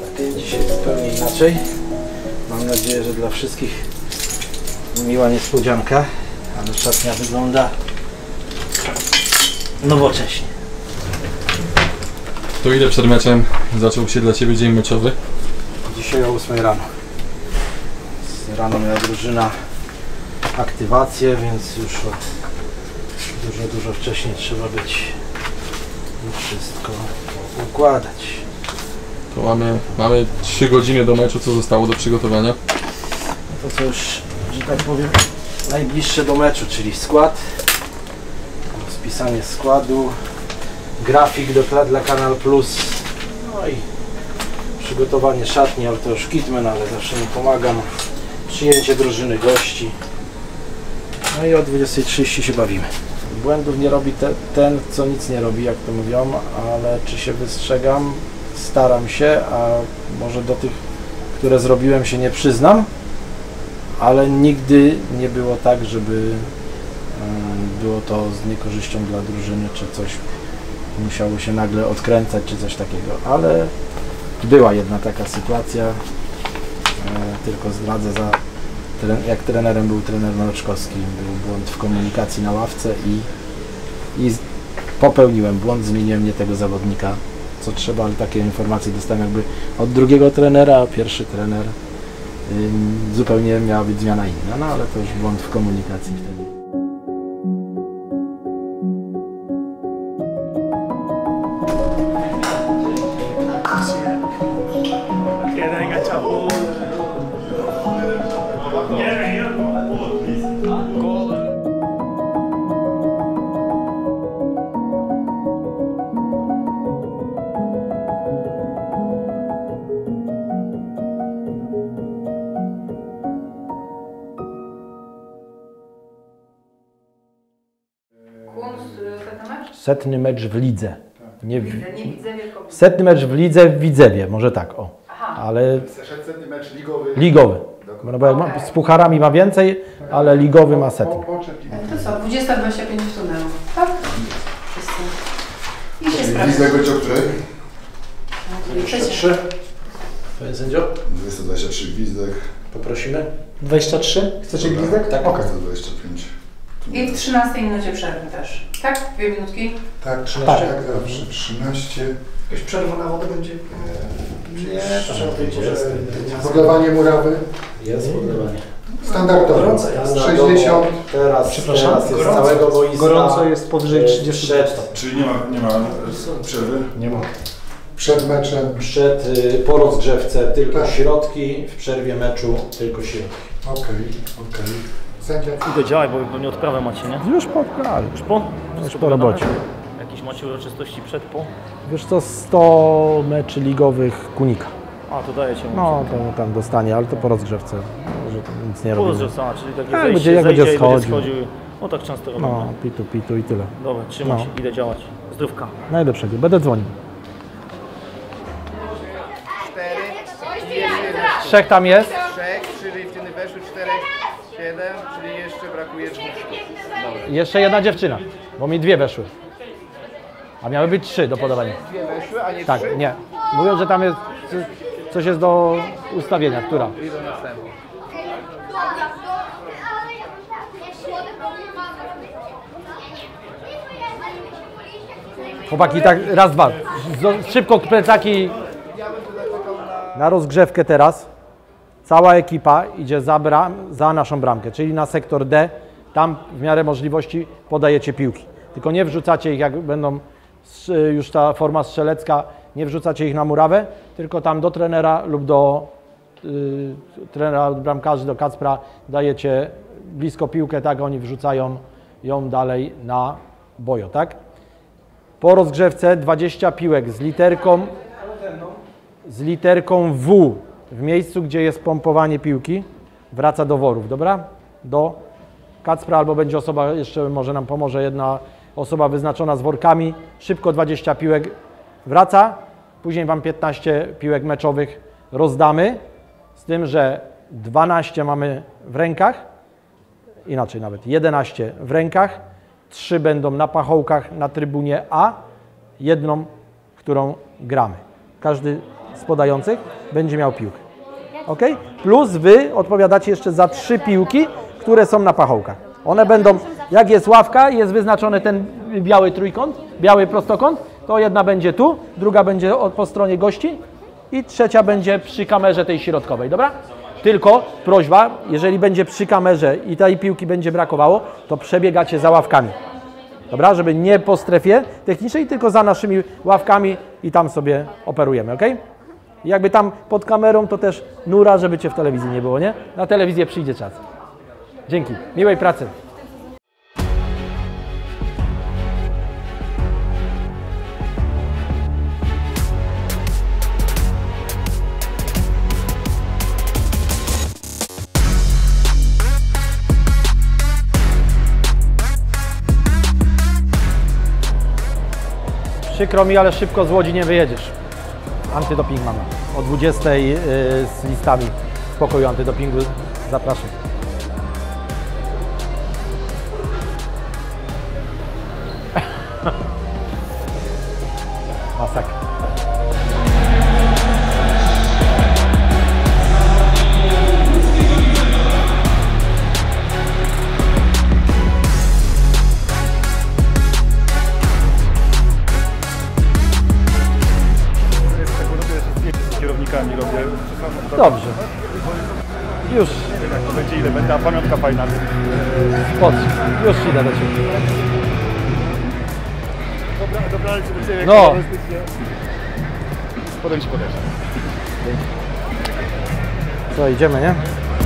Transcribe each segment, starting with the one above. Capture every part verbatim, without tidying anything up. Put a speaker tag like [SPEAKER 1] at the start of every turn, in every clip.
[SPEAKER 1] Dzisiaj zupełnie inaczej. Mam nadzieję, że dla wszystkich miła niespodzianka, ale szatnia wygląda nowocześnie.
[SPEAKER 2] To ile przed meczem zaczął się dla Ciebie dzień meczowy?
[SPEAKER 1] Dzisiaj o ósmej rano. Rano miała drużyna aktywację, więc już od dużo, dużo wcześniej trzeba być i wszystko układać.
[SPEAKER 2] To mamy, mamy trzy godziny do meczu, co zostało do przygotowania?
[SPEAKER 1] To co już, że tak powiem, najbliższe do meczu, czyli skład, spisanie składu, grafik do, dla Kanal Plus, no i przygotowanie szatni, ale to już Kitman, ale zawsze mi pomagam, przyjęcie drużyny gości, no i o dwudziestej trzydzieści się bawimy. Błędów nie robi te, ten, co nic nie robi, jak to mówią, ale czy się wystrzegam? Staram się, a może do tych, które zrobiłem, się nie przyznam, ale nigdy nie było tak, żeby było to z niekorzyścią dla drużyny, czy coś musiało się nagle odkręcać, czy coś takiego, ale była jedna taka sytuacja, tylko zdradzę, za, jak trenerem był trener Mroczkowski, był błąd w komunikacji na ławce i, i popełniłem błąd, zmieniłem nie tego zawodnika, co trzeba, ale takie informacje dostałem jakby od drugiego trenera, a pierwszy trener yy, zupełnie miała być zmiana inna, no ale to już błąd w komunikacji wtedy. Setny mecz w lidze. Nie w... Setny mecz w lidze w Widzewie, może tak, o. Ale...
[SPEAKER 3] Setny mecz ligowy.
[SPEAKER 1] Ligowy. No bo jak ma, z pucharami ma więcej, ale ligowy ma setny.
[SPEAKER 4] To co, dwudziesta dwadzieścia pięć w tunelu, tak? Wszyscy. I się sprawdza.
[SPEAKER 3] Gwizdek będzie o której?
[SPEAKER 1] dwadzieścia trzy. Panie sędzio?
[SPEAKER 3] dwadzieścia dwadzieścia trzy gwizdek.
[SPEAKER 1] Poprosimy.
[SPEAKER 5] dwadzieścia trzy? Chcecie gwizdek?
[SPEAKER 1] Tak.
[SPEAKER 3] Okej. dwadzieścia pięć.
[SPEAKER 4] I w trzynastej minucie przerwy też. Tak? Dwie minutki?
[SPEAKER 3] Tak, trzynaście jak zawsze. trzynaście.
[SPEAKER 5] Jakaś przerwa na wodę będzie?
[SPEAKER 1] Nie, to
[SPEAKER 3] Podlewanie murawy.
[SPEAKER 1] jest podlewanie.
[SPEAKER 3] Standardowo.
[SPEAKER 5] Gorąco jest.
[SPEAKER 3] sześćdziesiąt.
[SPEAKER 1] Teraz,
[SPEAKER 5] Przepraszam,
[SPEAKER 1] teraz jest z
[SPEAKER 5] gorąco
[SPEAKER 1] całego
[SPEAKER 5] jest.
[SPEAKER 1] boiska.
[SPEAKER 5] Gorąco jest powyżej trzydziestu stopni.
[SPEAKER 3] Czyli nie ma, nie ma przerwy?
[SPEAKER 1] Nie ma.
[SPEAKER 3] Przed meczem.
[SPEAKER 1] Przed, y, po rozgrzewce tylko
[SPEAKER 3] Tak.
[SPEAKER 1] środki, w przerwie meczu tylko środki.
[SPEAKER 3] Okej, okej. Sędzia.
[SPEAKER 6] Idę działaj, bo pewnie odprawę macie, nie?
[SPEAKER 1] Już po, ale
[SPEAKER 6] Już po?
[SPEAKER 1] już po robocie.
[SPEAKER 6] Jakieś macie uroczystości przed, po?
[SPEAKER 1] Wiesz co, sto meczy ligowych Kunika.
[SPEAKER 6] A, to dajecie mu.
[SPEAKER 1] No, to tam dostanie, ale to po rozgrzewce, że to nic nie
[SPEAKER 6] Po
[SPEAKER 1] robimy.
[SPEAKER 6] rozgrzewce, czyli takie
[SPEAKER 1] Jak
[SPEAKER 6] wejście,
[SPEAKER 1] będzie- jak
[SPEAKER 6] zejdzie
[SPEAKER 1] będzie
[SPEAKER 6] i będzie
[SPEAKER 1] schodził.
[SPEAKER 6] schodził. No tak często robię.
[SPEAKER 1] No, pitu, pitu i tyle.
[SPEAKER 6] Dobra, trzymaj
[SPEAKER 1] No.
[SPEAKER 6] się, idę działać. Zdrówka.
[SPEAKER 1] Najlepszego, będę dzwonił. Trzech tam jest?
[SPEAKER 7] Trzech, trzy dziewczyny weszły, czterech, siedem, czyli jeszcze brakuje dwóch sztuk.
[SPEAKER 1] Jeszcze jedna dziewczyna, bo mi dwie weszły. A miały być trzy do podawania.
[SPEAKER 7] Dwie weszły, a nie
[SPEAKER 1] Tak,
[SPEAKER 7] trzy?
[SPEAKER 1] nie. Mówią, że tam jest coś jest do ustawienia, która?
[SPEAKER 7] Idą następne.
[SPEAKER 1] Chłopaki, tak raz, dwa. Z- Szybko plecaki na rozgrzewkę teraz. Cała ekipa idzie za, bram, za naszą bramkę, czyli na sektor D. Tam w miarę możliwości podajecie piłki. Tylko nie wrzucacie ich, jak będą strz- już ta forma strzelecka, nie wrzucacie ich na murawę, tylko tam do trenera lub do y, trenera bramkarzy, do Kacpra dajecie blisko piłkę, tak oni wrzucają ją dalej na bojo, tak? Po rozgrzewce dwadzieścia piłek z literką, z literką W w miejscu, gdzie jest pompowanie piłki, wraca do worów, dobra? Do Kacpra albo będzie osoba, jeszcze może nam pomoże jedna osoba wyznaczona z workami. Szybko dwadzieścia piłek wraca, później Wam piętnaście piłek meczowych rozdamy, z tym, że dwanaście mamy w rękach, inaczej nawet jedenaście w rękach, trzy będą na pachołkach na trybunie A, jedną, którą gramy. Każdy z podających będzie miał piłkę. Ok? Plus wy odpowiadacie jeszcze za trzy piłki, które są na pachołkach. One będą, jak jest ławka, jest wyznaczony ten biały trójkąt, biały prostokąt, to jedna będzie tu, druga będzie po stronie gości i trzecia będzie przy kamerze tej środkowej, dobra? Tylko prośba, jeżeli będzie przy kamerze i tej piłki będzie brakowało, to przebiegacie za ławkami. Dobra? Żeby nie po strefie technicznej, tylko za naszymi ławkami i tam sobie operujemy, ok? I jakby tam pod kamerą to też nura, żeby cię w telewizji nie było, nie? Na telewizję przyjdzie czas. Dzięki. Miłej pracy. Przykro mi, ale szybko z Łodzi nie wyjedziesz. Antydoping mamy. O dwudziestej yy, z listami w pokoju antydopingu. Zapraszam. Masakra.
[SPEAKER 8] Kierownikami robię.
[SPEAKER 1] Dobrze. Już.
[SPEAKER 8] Jak to będzie, ile będzie, a pamiątka fajna.
[SPEAKER 1] Spod. Już idę do Ciebie.
[SPEAKER 8] Dobra, dobra, ale do Ciebie.
[SPEAKER 1] No.
[SPEAKER 8] Potem ci podejrzę.
[SPEAKER 1] Co, idziemy, nie?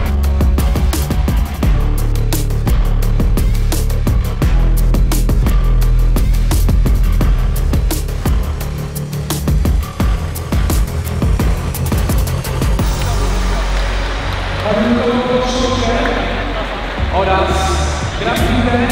[SPEAKER 9] oraz grafikę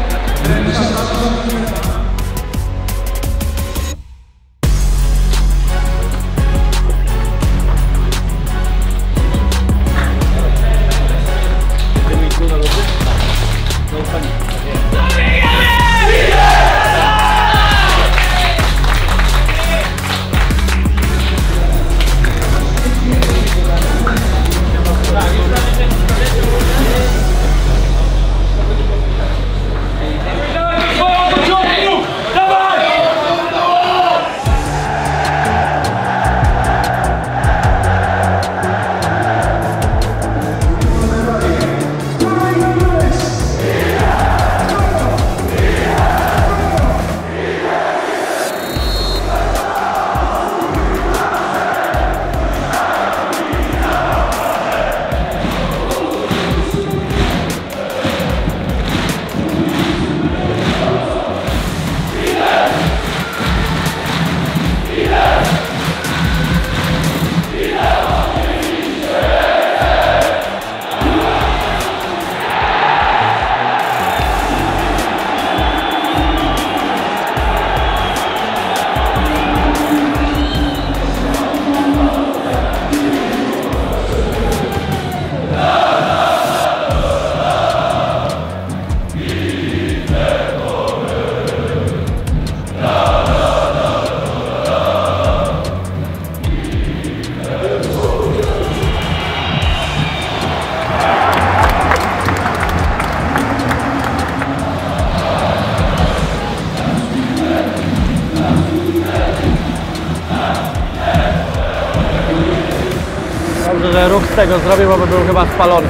[SPEAKER 1] Dobrze, że ruch z tego zrobił, bo by był chyba spalony.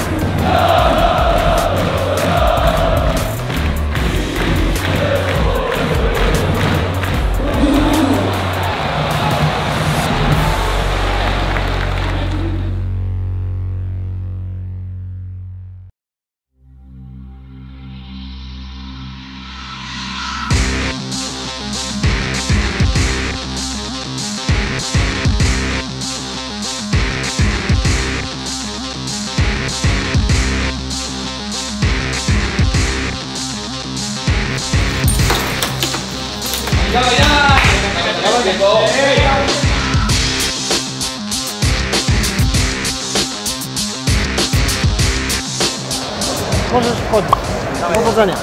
[SPEAKER 1] Możesz wchodzić. Powodzenia.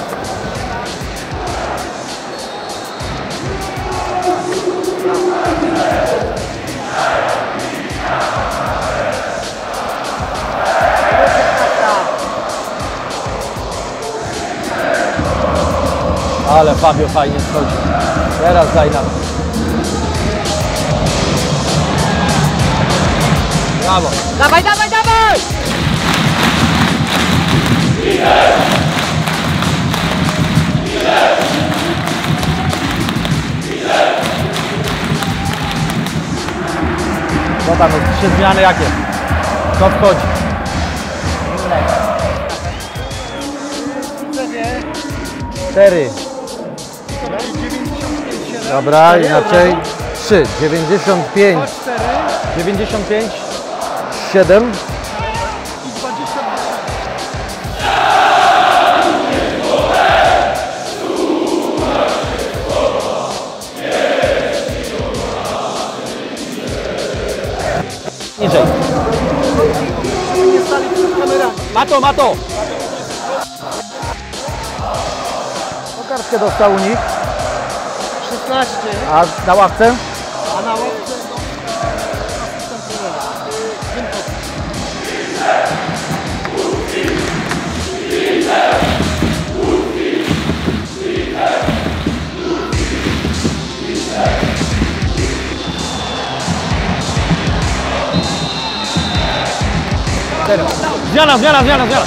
[SPEAKER 1] ale Fabio fajnie schodzi. Teraz daj nam. Brawo. Dawaj, dawaj, dawaj! Co tam, trzy zmiany jakie? Co wchodzi? Cztery. Dobra, inaczej. Trzy. Dziewięćdziesiąt pięć. Dziewięćdziesiąt pięć. Siedem. Niżej. Mato, Mato! Kartkę dostał u nich.
[SPEAKER 5] szesnaście.
[SPEAKER 1] A na ławce?
[SPEAKER 5] A na ławce?
[SPEAKER 1] Zmiana, zmiana, zmiana, zmiana.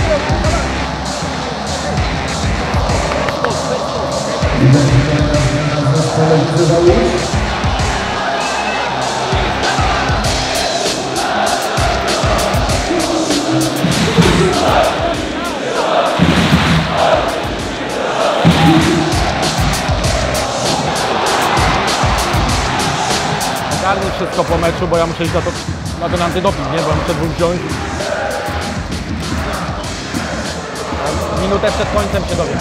[SPEAKER 1] Garnij wszystko po meczu, bo ja muszę iść na, to, na ten antydoping, nie? Bo ja muszę dwóch wziąć. Minutę przed końcem się dowiem.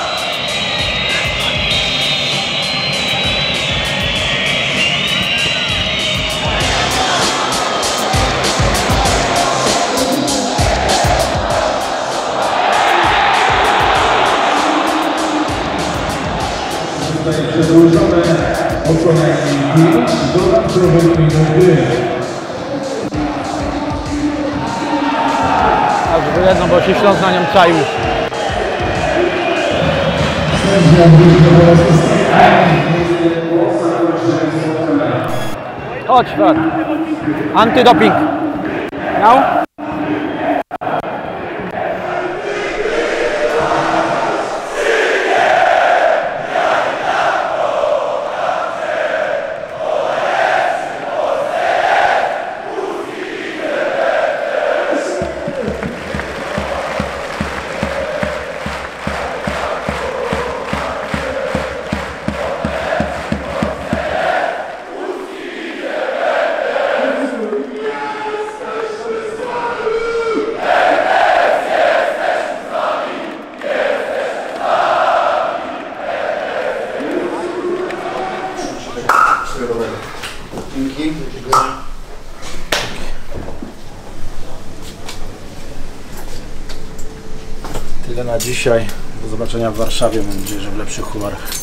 [SPEAKER 10] Przedłużone o co najmniej pięć dodatkowych minut gry.
[SPEAKER 1] Aż wyjedną, bo się Śląsk na nią czaił. Chodź, Fred. Antydoping. Miał?
[SPEAKER 3] Dzięki.
[SPEAKER 5] Tyle na dzisiaj. Do zobaczenia w Warszawie. Mam nadzieję, że w lepszych humorach.